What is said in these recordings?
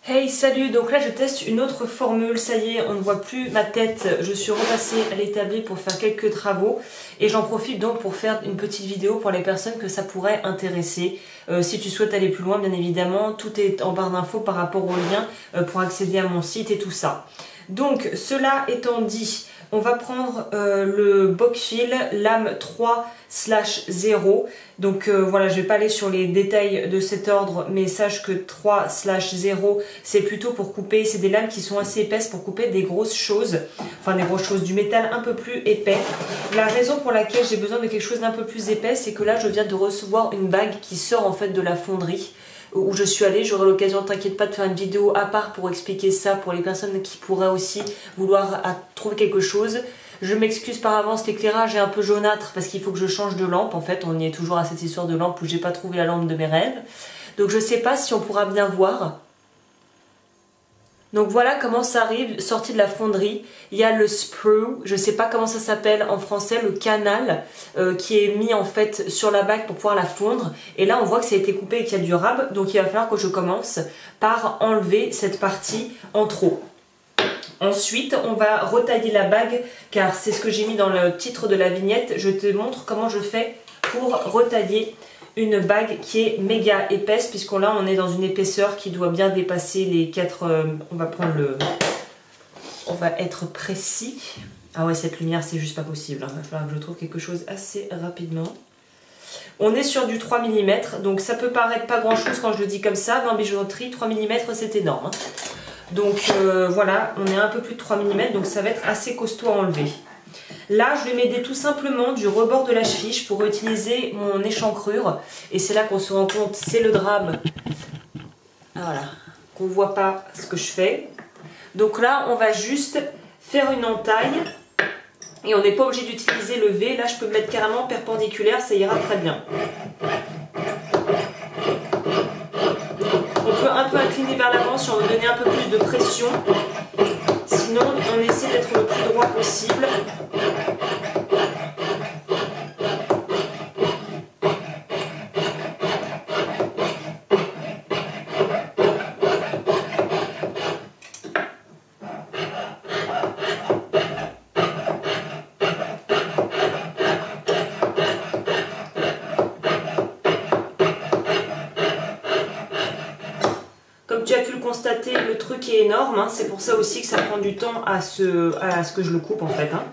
Hey, salut! Donc là je teste une autre formule, ça y est, on ne voit plus ma tête, je suis repassée à l'établi pour faire quelques travaux et j'en profite donc pour faire une petite vidéo pour les personnes que ça pourrait intéresser. Si tu souhaites aller plus loin, bien évidemment, tout est en barre d'infos par rapport au lien pour accéder à mon site et tout ça. Donc cela étant dit, on va prendre le Bockfil lame 3/0. Donc voilà, je vais pas aller sur les détails de cet ordre, mais sache que 3/0 c'est plutôt pour couper, c'est des lames qui sont assez épaisses pour couper des grosses choses, enfin des grosses choses, du métal un peu plus épais. La raison pour laquelle j'ai besoin de quelque chose d'un peu plus épais, c'est que là je viens de recevoir une bague qui sort en fait de la fonderie où je suis allée. J'aurai l'occasion, t'inquiète pas, de faire une vidéo à part pour expliquer ça pour les personnes qui pourraient aussi vouloir trouver quelque chose. Je m'excuse par avance, l'éclairage est un peu jaunâtre parce qu'il faut que je change de lampe. En fait, on y est toujours à cette histoire de lampe où j'ai pas trouvé la lampe de mes rêves. Donc je sais pas si on pourra bien voir. Donc voilà comment ça arrive, sorti de la fonderie. Il y a le sprue, je sais pas comment ça s'appelle en français, le canal qui est mis en fait sur la bague pour pouvoir la fondre. Et là on voit que ça a été coupé et qu'il y a du rab, donc il va falloir que je commence par enlever cette partie en trop. Ensuite on va retailler la bague, car c'est ce que j'ai mis dans le titre de la vignette. Je te montre comment je fais pour retailler une bague qui est méga épaisse, puisqu'on là on est dans une épaisseur qui doit bien dépasser les 4... on va prendre le... on va être précis. Ah ouais, cette lumière c'est juste pas possible, il va falloir que je trouve quelque chose assez rapidement. On est sur du 3 mm, donc ça peut paraître pas grand chose quand je le dis comme ça. Dans bijouterie, 3 mm c'est énorme, hein. Donc voilà, on est à un peu plus de 3 mm, donc ça va être assez costaud à enlever. Là, je vais m'aider tout simplement du rebord de la cheville pour utiliser mon échancrure. Et c'est là qu'on se rend compte, c'est le drame. Voilà, qu'on ne voit pas ce que je fais. Donc là, on va juste faire une entaille. Et on n'est pas obligé d'utiliser le V. Là, je peux me mettre carrément perpendiculaire, ça ira très bien. On peut un peu incliner vers l'avant si on veut donner un peu plus de pression. Sinon, on essaie d'être le plus droit possible. Comme tu as pu le constater, le truc est énorme, hein. C'est pour ça aussi que ça prend du temps à ce que je le coupe en fait, hein.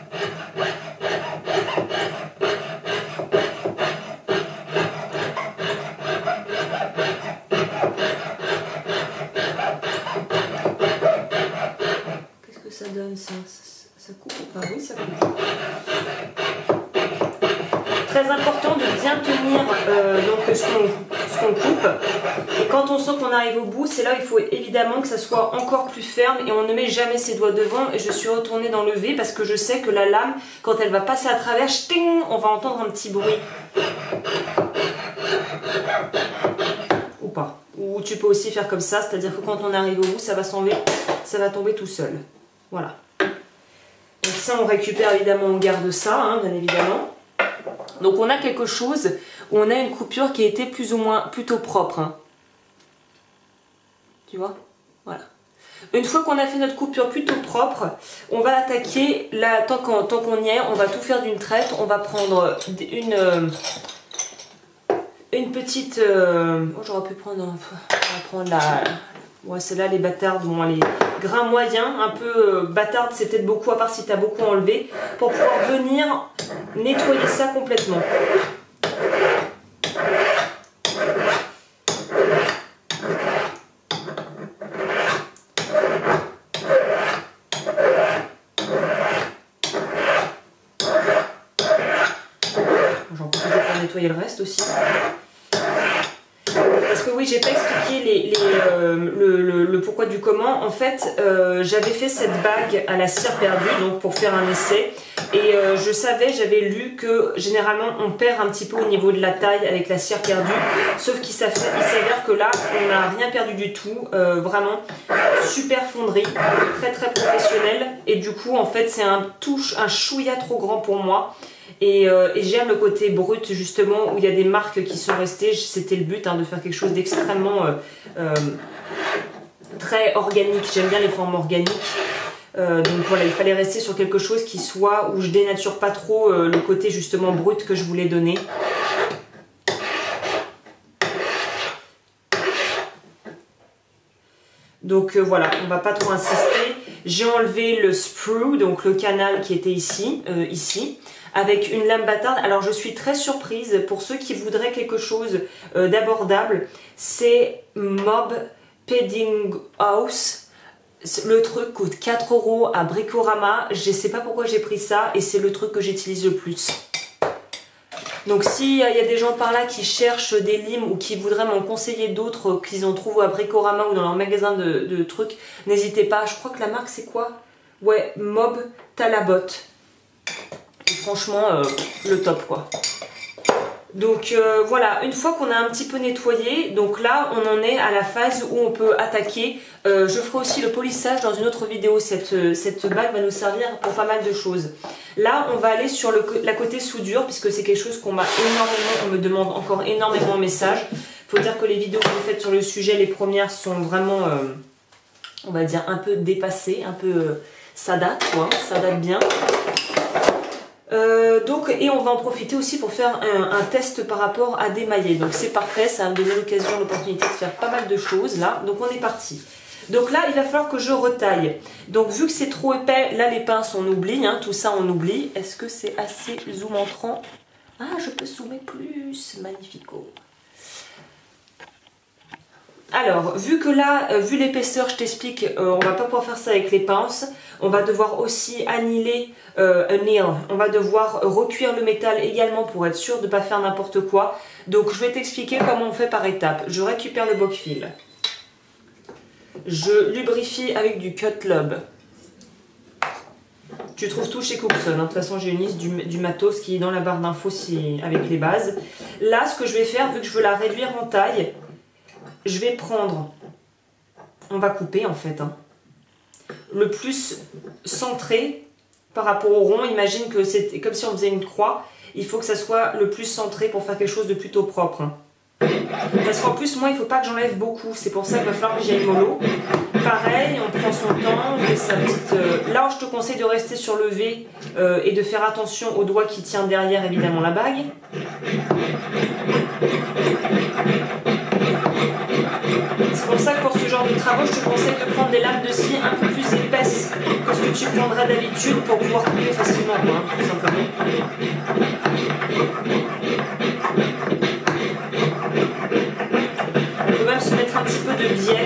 Qu'est-ce que ça donne ça coupe ou pas? Oui, ça coupe. Très important de bien tenir donc ce qu'on coupe. Et quand on sent qu'on arrive au bout, c'est là où il faut évidemment que ça soit encore plus ferme et on ne met jamais ses doigts devant. Et je suis retournée dans le V parce que je sais que la lame, quand elle va passer à travers, ch'ting, on va entendre un petit bruit. Ou pas. Ou tu peux aussi faire comme ça, c'est-à-dire que quand on arrive au bout, ça va s'enlever, ça va tomber tout seul. Voilà. Donc ça, on récupère évidemment, on garde ça, hein, bien évidemment. Donc on a quelque chose où on a une coupure qui a été plus ou moins plutôt propre, hein. Tu vois? Voilà. Une fois qu'on a fait notre coupure plutôt propre, on va attaquer, là, tant qu'on y est, on va tout faire d'une traite. On va prendre une petite... oh, j'aurais pu prendre... On va prendre la... Ouais, celle-là, les bâtardes, bon, les grains moyens, un peu bâtarde, c'est peut-être beaucoup, à part si tu as beaucoup enlevé, pour pouvoir venir nettoyer ça complètement. J'en profite pour nettoyer le reste aussi. Parce que oui, j'ai pas expliqué le pourquoi du comment. En fait, j'avais fait cette bague à la cire perdue, donc pour faire un essai. Et je savais, j'avais lu que généralement on perd un petit peu au niveau de la taille avec la cire perdue. Sauf qu'il s'avère que là, on n'a rien perdu du tout. Vraiment, super fonderie, très très professionnelle. Et du coup, en fait, c'est un chouïa trop grand pour moi. Et j'aime le côté brut justement où il y a des marques qui sont restées. C'était le but, hein, de faire quelque chose d'extrêmement très organique. J'aime bien les formes organiques. Donc voilà, il fallait rester sur quelque chose qui soit où je dénature pas trop le côté justement brut que je voulais donner. Donc voilà, on va pas trop insister. J'ai enlevé le sprue, donc le canal qui était ici, avec une lame bâtarde. Alors je suis très surprise pour ceux qui voudraient quelque chose d'abordable. C'est Mob Padding House. Le truc coûte 4 € à Bricorama. Je sais pas pourquoi j'ai pris ça et c'est le truc que j'utilise le plus. Donc s'il y a des gens par là qui cherchent des limes ou qui voudraient m'en conseiller d'autres qu'ils ont trouvé à Bricorama ou dans leur magasin de trucs, n'hésitez pas. Je crois que la marque c'est quoi? Ouais, Mob Talabot. Et franchement, le top quoi. Donc voilà, une fois qu'on a un petit peu nettoyé, donc là on en est à la phase où on peut attaquer. Je ferai aussi le polissage dans une autre vidéo, cette bague va nous servir pour pas mal de choses. Là on va aller sur la côté soudure puisque c'est quelque chose qu'on m'a énormément, on me demande encore énormément en message. Faut dire que les vidéos que j'ai faites sur le sujet, les premières sont vraiment, on va dire un peu dépassées, un peu, ça date quoi, ça date bien. Et on va en profiter aussi pour faire un test par rapport à des maillets. Donc c'est parfait, ça va me donner l'occasion, l'opportunité de faire pas mal de choses là. Donc on est parti. Donc là, il va falloir que je retaille. Donc vu que c'est trop épais, là les pinces on oublie, hein, tout ça on oublie. Est-ce que c'est assez zoom entrant? Ah, je peux zoomer plus, magnifico. Alors, vu que là, vu l'épaisseur, je t'explique, on va pas pouvoir faire ça avec les pinces. On va devoir aussi annihiler on va devoir recuire le métal également pour être sûr de ne pas faire n'importe quoi. Donc, je vais t'expliquer comment on fait par étapes. Je récupère le boc-fil. Je lubrifie avec du cut lobe. Tu trouves tout chez Cookson. Hein. De toute façon, j'ai une liste du matos qui est dans la barre d'infos avec les bases. Là, ce que je vais faire, vu que je veux la réduire en taille, je vais prendre, on va couper en fait, hein, le plus centré par rapport au rond. Imagine que c'est comme si on faisait une croix, il faut que ça soit le plus centré pour faire quelque chose de plutôt propre. Hein. Parce qu'en plus, moi, il ne faut pas que j'enlève beaucoup, c'est pour ça qu'il va falloir que j'aille mollo. Pareil, on prend son temps, on fait sa petite... Là, je te conseille de rester sur le V et de faire attention au doigt qui tient derrière, évidemment, la bague. C'est pour ça que pour ce genre de travaux, je te conseille de prendre des lames de scie un peu plus épaisses que ce que tu prendrais d'habitude pour pouvoir couper facilement, quoi, hein, tout simplement. On peut même se mettre un petit peu de biais.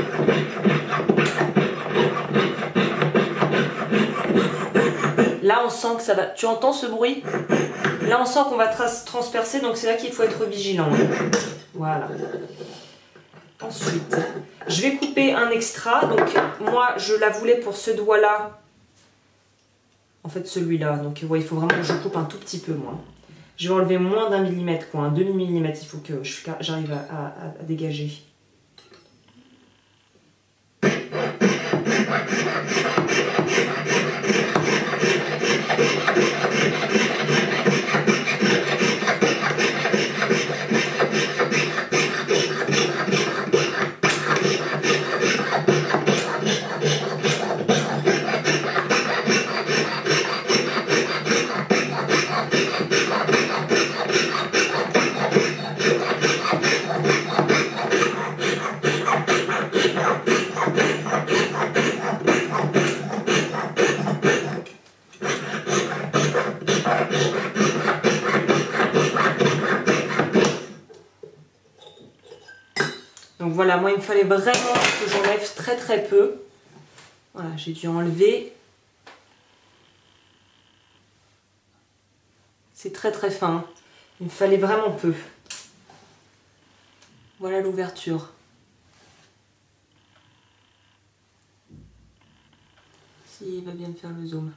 Là, on sent que ça va... Tu entends ce bruit? Là, on sent qu'on va transpercer, donc c'est là qu'il faut être vigilant. Voilà. Ensuite, je vais couper un extra. Donc, moi, je la voulais pour ce doigt-là. En fait, celui-là. Donc, ouais, il faut vraiment que je coupe un tout petit peu, moi. Je vais enlever moins d'1 millimètre, quoi. Un demi-millimètre, il faut que j'arrive à dégager. Donc voilà, moi il me fallait vraiment que j'enlève très très peu. Voilà, j'ai dû enlever. C'est très très fin. Il me fallait vraiment peu. Voilà l'ouverture. S'il va bien me faire le zoom.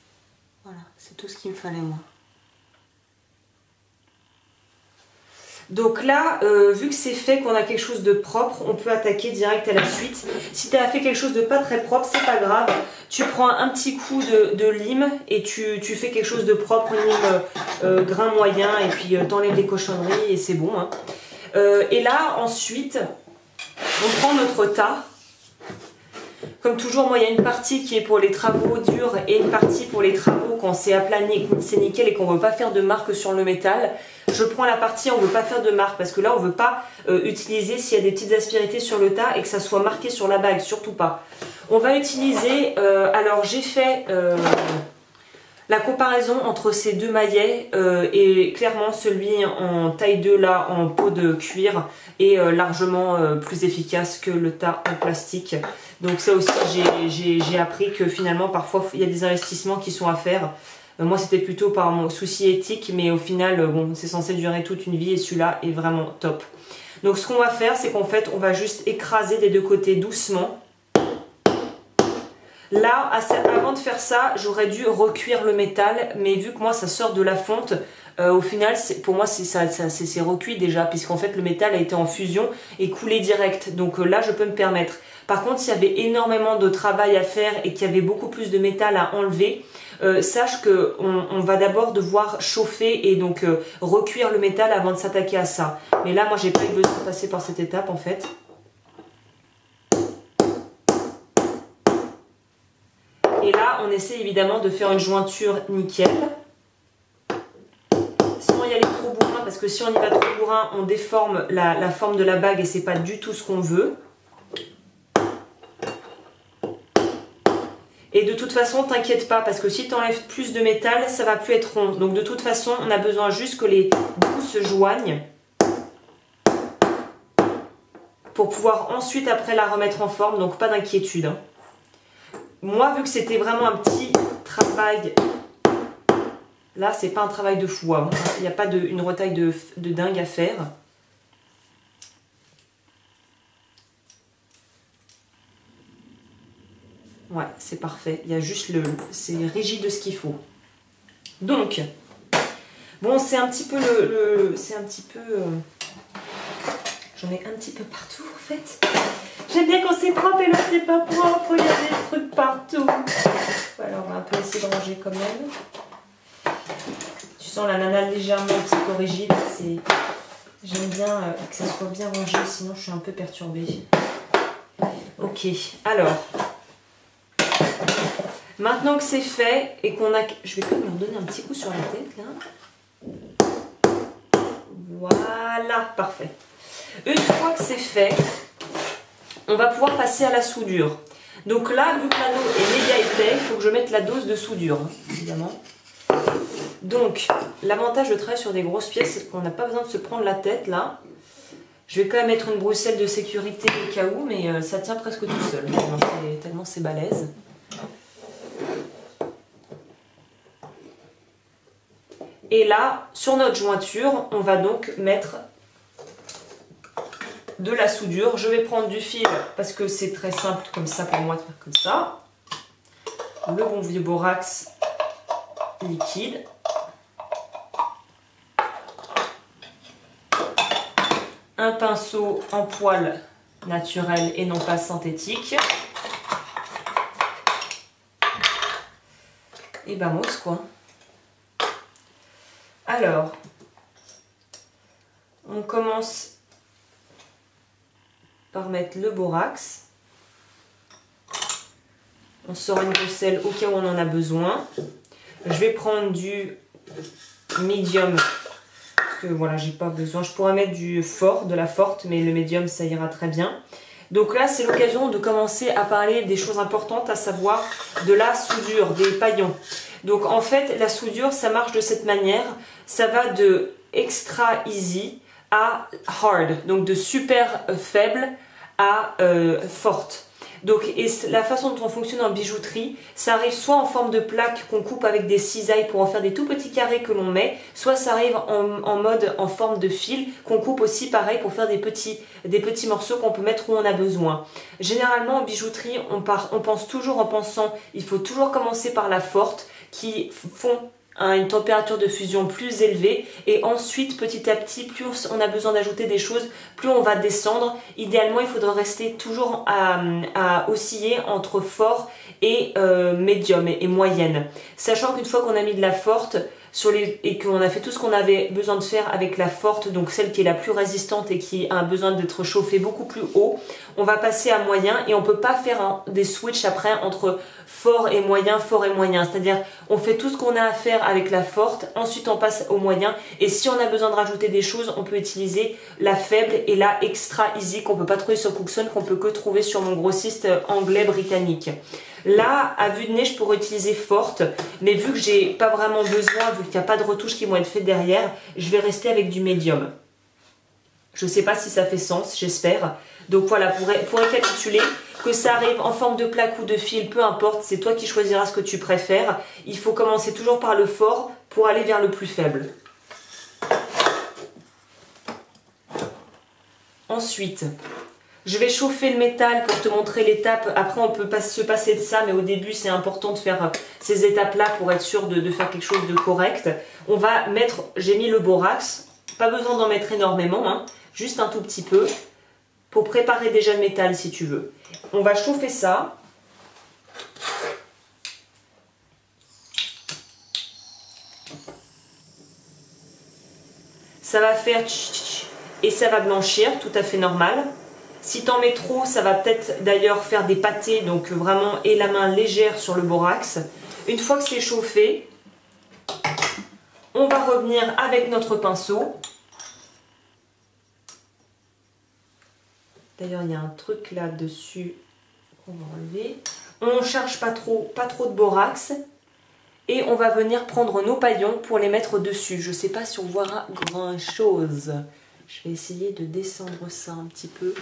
Voilà, c'est tout ce qu'il me fallait moi. Donc là, vu que c'est fait, qu'on a quelque chose de propre, on peut attaquer direct à la suite. Si tu as fait quelque chose de pas très propre, c'est pas grave. Tu prends un petit coup de lime et tu fais quelque chose de propre, lime grain moyen, et puis t'enlèves les cochonneries et c'est bon. Hein. Et là, ensuite, on prend notre tas. Comme toujours, moi, il y a une partie qui est pour les travaux durs et une partie pour les travaux quand c'est aplani, c'est nickel et qu'on ne veut pas faire de marque sur le métal. Je prends la partie on ne veut pas faire de marque parce que là, on ne veut pas utiliser s'il y a des petites aspérités sur le tas et que ça soit marqué sur la bague, surtout pas. On va utiliser, alors j'ai fait la comparaison entre ces deux maillets et clairement celui en taille 2 là, en peau de cuir est largement plus efficace que le tas en plastique. Donc ça aussi j'ai appris que finalement parfois il y a des investissements qui sont à faire. Moi c'était plutôt par mon souci éthique, mais au final bon, c'est censé durer toute une vie et celui-là est vraiment top. Donc ce qu'on va faire, c'est qu'en fait on va juste écraser des deux côtés doucement. Là, avant de faire ça, j'aurais dû recuire le métal, mais vu que moi ça sort de la fonte, au final pour moi c'est recuit déjà, puisqu'en fait le métal a été en fusion et coulé direct, donc là je peux me permettre. Par contre, s'il y avait énormément de travail à faire et qu'il y avait beaucoup plus de métal à enlever, sache qu'on va d'abord devoir chauffer et donc recuire le métal avant de s'attaquer à ça. Mais là, moi j'ai pas eu besoin de passer par cette étape en fait. Et là, on essaie évidemment de faire une jointure nickel. Sans y aller trop bourrin, parce que si on y va trop bourrin, on déforme la forme de la bague et c'est pas du tout ce qu'on veut. Et de toute façon, t'inquiète pas, parce que si tu enlèves plus de métal, ça va plus être rond. Donc de toute façon, on a besoin juste que les bouts se joignent pour pouvoir ensuite après la remettre en forme, donc pas d'inquiétude. Hein. Moi, vu que c'était vraiment un petit travail, là, c'est pas un travail de fou. Hein. Il n'y a pas une retaille de dingue à faire. Ouais, c'est parfait. Il y a juste c'est rigide de ce qu'il faut. Donc, bon, c'est un petit peu c'est un petit peu... J'en ai un petit peu partout, en fait. J'aime bien quand c'est propre et là, c'est pas propre. Il y a des trucs partout. Voilà, on va un peu essayer de ranger quand même. Tu sens la nana légèrement un petit peu rigide. J'aime bien que ça soit bien rangé, sinon je suis un peu perturbée. Ok, alors... Maintenant que c'est fait et qu'on a... Je vais quand même leur donner un petit coup sur la tête, là. Voilà, parfait. Une fois que c'est fait, on va pouvoir passer à la soudure. Donc là, vu que l'anneau est méga épais, il faut que je mette la dose de soudure, hein, évidemment. Donc, l'avantage de travailler sur des grosses pièces, c'est qu'on n'a pas besoin de se prendre la tête, là. Je vais quand même mettre une brousselle de sécurité au cas où, mais ça tient presque tout seul, tellement c'est balèze. Et là, sur notre jointure, on va donc mettre de la soudure. Je vais prendre du fil parce que c'est très simple comme ça pour moi de faire comme ça. Le bon vieux borax liquide. Un pinceau en poil naturel et non pas synthétique. Et ben mousse quoi. Alors, on commence par mettre le borax. On sort une brousselle au cas où on en a besoin. Je vais prendre du medium, parce que voilà, j'ai pas besoin. Je pourrais mettre du fort, de la forte, mais le medium, ça ira très bien. Donc là, c'est l'occasion de commencer à parler des choses importantes, à savoir de la soudure, des paillons. Donc en fait, la soudure, ça marche de cette manière. Ça va de extra easy à hard, donc de super faible à forte. Donc, et la façon dont on fonctionne en bijouterie, ça arrive soit en forme de plaque qu'on coupe avec des cisailles pour en faire des tout petits carrés que l'on met, soit ça arrive en mode en forme de fil qu'on coupe aussi pareil pour faire des petits morceaux qu'on peut mettre où on a besoin. Généralement en bijouterie, on pense toujours en pensant il faut toujours commencer par la forte qui fond une température de fusion plus élevée et ensuite petit à petit plus on a besoin d'ajouter des choses, plus on va descendre. Idéalement il faudra rester toujours à osciller entre fort et médium et moyenne, sachant qu'une fois qu'on a mis de la forte et qu'on a fait tout ce qu'on avait besoin de faire avec la forte, donc celle qui est la plus résistante et qui a besoin d'être chauffée beaucoup plus haut, on va passer à moyen et on peut pas faire des switches après entre fort et moyen, c'est-à-dire on fait tout ce qu'on a à faire avec la forte, ensuite on passe au moyen et si on a besoin de rajouter des choses, on peut utiliser la faible et la extra easy qu'on peut pas trouver sur Cookson, qu'on peut que trouver sur mon grossiste anglais britannique. Là, à vue de nez, je pourrais utiliser forte, mais vu que j'ai pas vraiment besoin, vu qu'il n'y a pas de retouches qui vont être faites derrière, je vais rester avec du médium. Je sais pas si ça fait sens, j'espère. Donc voilà, pour récapituler, que ça arrive en forme de plaque ou de fil, peu importe, c'est toi qui choisiras ce que tu préfères. Il faut commencer toujours par le fort pour aller vers le plus faible. Ensuite, je vais chauffer le métal pour te montrer l'étape. Après, on peut se passer de ça, mais au début, c'est important de faire ces étapes-là pour être sûr de faire quelque chose de correct. On va mettre, j'ai mis le borax, pas besoin d'en mettre énormément, hein, juste un tout petit peu, pour préparer déjà le métal si tu veux. On va chauffer ça. Ça va faire et ça va blanchir, tout à fait normal. Si t'en mets trop, ça va peut-être d'ailleurs faire des pâtés, donc vraiment aie la main légère sur le borax. Une fois que c'est chauffé, on va revenir avec notre pinceau. D'ailleurs, il y a un truc là-dessus qu'on va enlever. On ne cherche pas trop de borax. Et on va venir prendre nos paillons pour les mettre dessus. Je ne sais pas si on verra grand-chose. Je vais essayer de descendre ça un petit peu.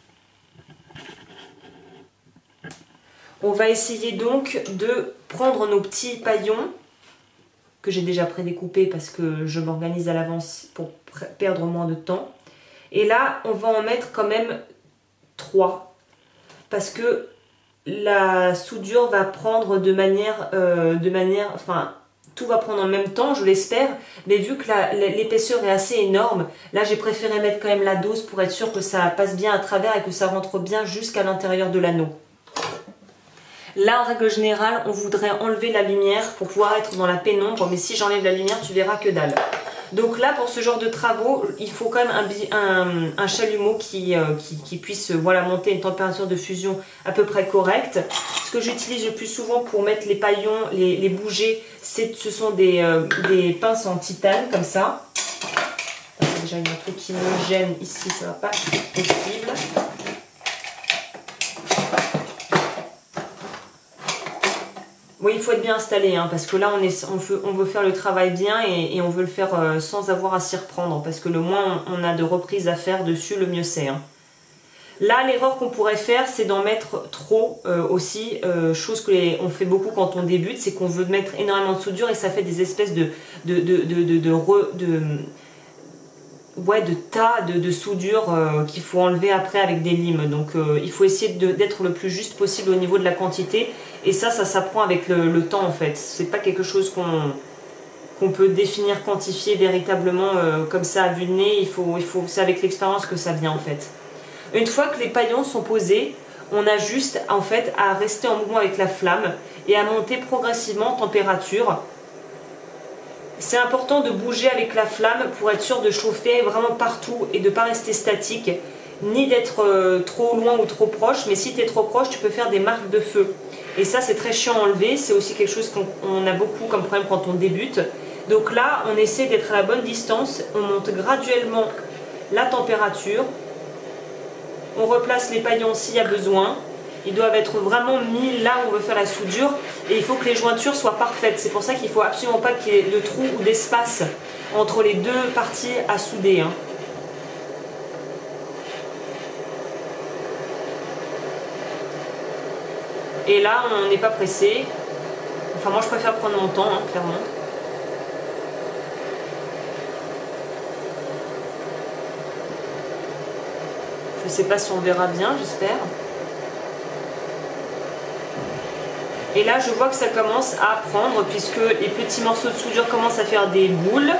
On va essayer donc de prendre nos petits paillons que j'ai déjà prédécoupés parce que je m'organise à l'avance pour perdre moins de temps. Et là, on va en mettre quand même 3 parce que la soudure va prendre de manière, enfin, tout va prendre en même temps, je l'espère, mais vu que l'épaisseur est assez énorme, là j'ai préféré mettre quand même la dose pour être sûr que ça passe bien à travers et que ça rentre bien jusqu'à l'intérieur de l'anneau. Là, en règle générale, on voudrait enlever la lumière pour pouvoir être dans la pénombre, mais si j'enlève la lumière, tu verras que dalle. Donc là, pour ce genre de travaux, il faut quand même un chalumeau qui puisse voilà, monter une température de fusion à peu près correcte. Ce que j'utilise le plus souvent pour mettre les paillons, les bouger, ce sont des pinces en titane, comme ça. Déjà, il y a un truc qui me gêne ici, ça ne va pas être possible. Oui, il faut être bien installé, hein, parce que là, on veut faire le travail bien et on veut le faire sans avoir à s'y reprendre, parce que le moins on a de reprises à faire dessus, le mieux c'est. Hein. Là, l'erreur qu'on pourrait faire, c'est d'en mettre trop aussi, chose qu'on fait beaucoup quand on débute, c'est qu'on veut mettre énormément de soudure et ça fait des espèces de tas de soudure qu'il faut enlever après avec des limes. Donc il faut essayer d'être le plus juste possible au niveau de la quantité. Et ça s'apprend avec le temps en fait. C'est pas quelque chose qu'on peut définir, quantifier véritablement comme ça à vue de nez. C'est avec l'expérience que ça vient en fait. Une fois que les paillons sont posés, on a juste en fait à rester en mouvement avec la flamme et à monter progressivement en température. C'est important de bouger avec la flamme pour être sûr de chauffer vraiment partout et de ne pas rester statique, ni d'être trop loin ou trop proche, mais si tu es trop proche, tu peux faire des marques de feu. Et ça, c'est très chiant à enlever, c'est aussi quelque chose qu'on a beaucoup comme problème quand on débute. Donc là, on essaie d'être à la bonne distance, on monte graduellement la température, on replace les paillons s'il y a besoin. Ils doivent être vraiment mis là où on veut faire la soudure et il faut que les jointures soient parfaites. C'est pour ça qu'il ne faut absolument pas qu'il y ait de trou ou d'espace entre les deux parties à souder. Hein. Et là, on n'est pas pressé. Enfin, moi, je préfère prendre mon temps, hein, clairement. Je ne sais pas si on verra bien, j'espère. Et là je vois que ça commence à prendre puisque les petits morceaux de soudure commencent à faire des boules.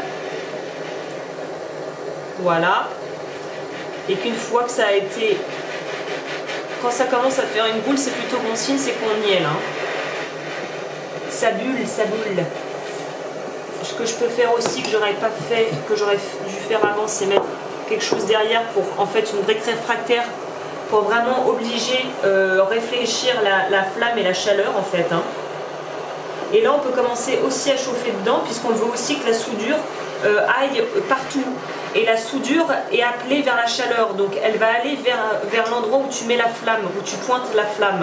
Voilà. Et qu'une fois que ça a été... Quand ça commence à faire une boule, c'est plutôt bon signe, c'est qu'on y est là. Ça bulle, ça bulle. Ce que je peux faire aussi, que j'aurais pas fait, que j'aurais dû faire avant, c'est mettre quelque chose derrière pour en fait une brique réfractaire pour vraiment obliger, réfléchir la flamme et la chaleur en fait. Hein. Et là on peut commencer aussi à chauffer dedans puisqu'on veut aussi que la soudure aille partout. Et la soudure est appelée vers la chaleur, donc elle va aller vers l'endroit où tu mets la flamme, où tu pointes la flamme.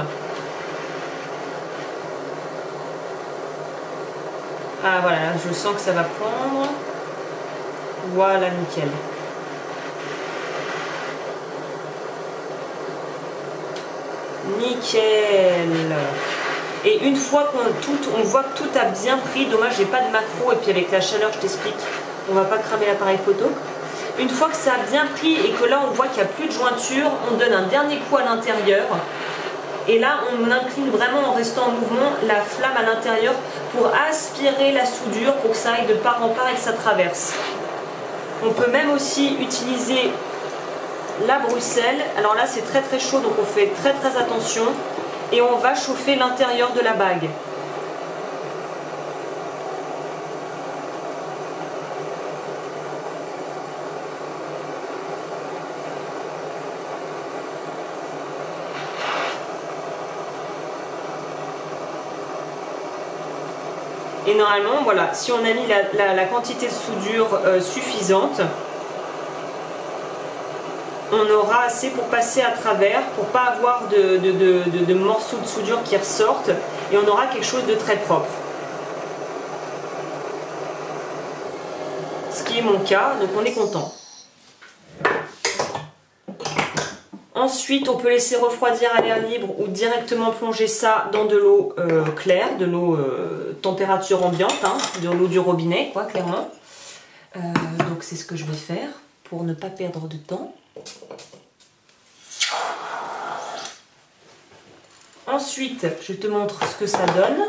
Ah voilà, je sens que ça va prendre. Voilà, nickel. Nickel. Et une fois on voit que tout a bien pris, dommage j'ai pas de macro, et puis avec la chaleur je t'explique, on va pas cramer l'appareil photo. Une fois que ça a bien pris et que là on voit qu'il n'y a plus de jointure, on donne un dernier coup à l'intérieur. Et là on incline vraiment en restant en mouvement la flamme à l'intérieur pour aspirer la soudure pour que ça aille de part en part et que ça traverse. On peut même aussi utiliser la Bruxelles. Alors là c'est très très chaud donc on fait très très attention. Et on va chauffer l'intérieur de la bague. Et normalement, voilà, si on a mis la quantité de soudure suffisante, on aura assez pour passer à travers, pour pas avoir de morceaux de soudure qui ressortent, et on aura quelque chose de très propre. Ce qui est mon cas, donc on est content. Ensuite, on peut laisser refroidir à l'air libre ou directement plonger ça dans de l'eau claire, de l'eau température ambiante, hein, de l'eau du robinet, quoi, clairement. Donc c'est ce que je vais faire pour ne pas perdre de temps. Ensuite, je te montre ce que ça donne.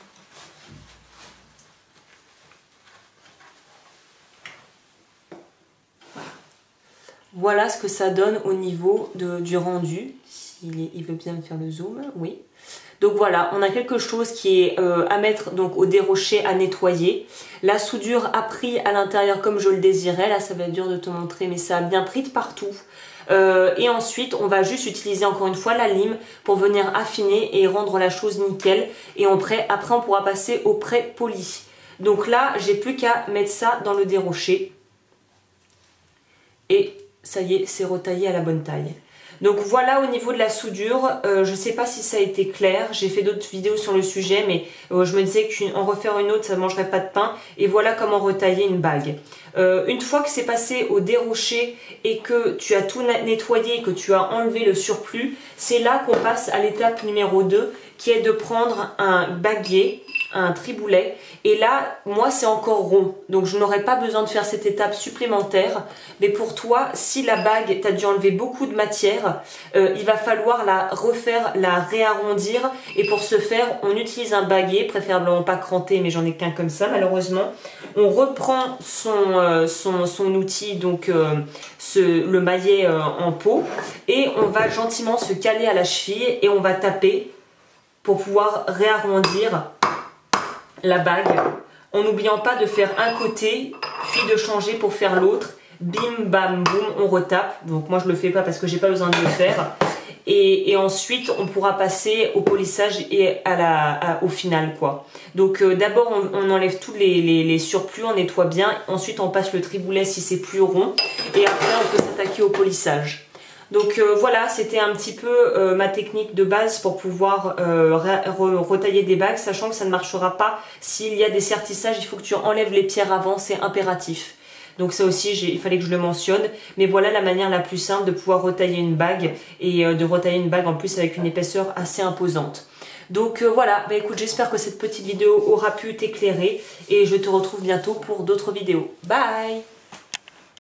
Voilà ce que ça donne au niveau du rendu. Il veut bien me faire le zoom, oui. Donc voilà, on a quelque chose qui est à mettre donc au dérocher, à nettoyer. La soudure a pris à l'intérieur comme je le désirais. Là, ça va être dur de te montrer, mais ça a bien pris de partout. Et ensuite, on va juste utiliser encore une fois la lime pour venir affiner et rendre la chose nickel. Et après, on pourra passer au pré-poli. Donc là, j'ai plus qu'à mettre ça dans le dérocher. Et ça y est, c'est retaillé à la bonne taille. Donc voilà au niveau de la soudure, je ne sais pas si ça a été clair, j'ai fait d'autres vidéos sur le sujet, mais je me disais qu'en refaire une autre, ça ne mangerait pas de pain. Et voilà comment retailler une bague. Une fois que c'est passé au dérocher et que tu as tout nettoyé, que tu as enlevé le surplus, c'est là qu'on passe à l'étape numéro 2, qui est de prendre un baguier, un triboulet, et là moi c'est encore rond, donc je n'aurai pas besoin de faire cette étape supplémentaire. Mais pour toi, si la bague t'as dû enlever beaucoup de matière, il va falloir la refaire, la réarrondir, et pour ce faire on utilise un baguier, préférablement pas cranté, mais j'en ai qu'un comme ça malheureusement. On reprend son outil, donc le maillet en peau, et on va gentiment se caler à la cheville et on va taper pour pouvoir réarrondir la bague, en n'oubliant pas de faire un côté, puis de changer pour faire l'autre. Bim, bam, boum, on retape. Donc moi je le fais pas parce que j'ai pas besoin de le faire. Et ensuite on pourra passer au polissage et au final quoi. Donc d'abord on enlève tous les surplus, on nettoie bien. Ensuite on passe le triboulet si c'est plus rond. Et après on peut s'attaquer au polissage. Donc voilà, c'était un petit peu ma technique de base pour pouvoir retailler des bagues, sachant que ça ne marchera pas s'il y a des sertissages, il faut que tu enlèves les pierres avant, c'est impératif. Donc ça aussi, il fallait que je le mentionne. Mais voilà la manière la plus simple de pouvoir retailler une bague, et de retailler une bague en plus avec une épaisseur assez imposante. Donc voilà, bah écoute, j'espère que cette petite vidéo aura pu t'éclairer, et je te retrouve bientôt pour d'autres vidéos. Bye!